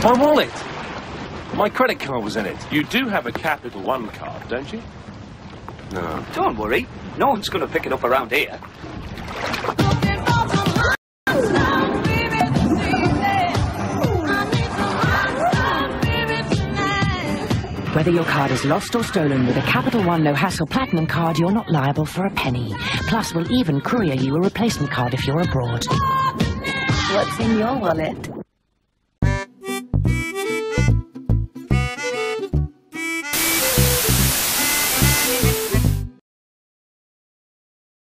My wallet! My credit card was in it. You do have a Capital One card, don't you? No. Don't worry. No one's going to pick it up around here. Whether your card is lost or stolen, with a Capital One No Hassle Platinum card, you're not liable for a penny. Plus, we'll even courier you a replacement card if you're abroad. What's in your wallet?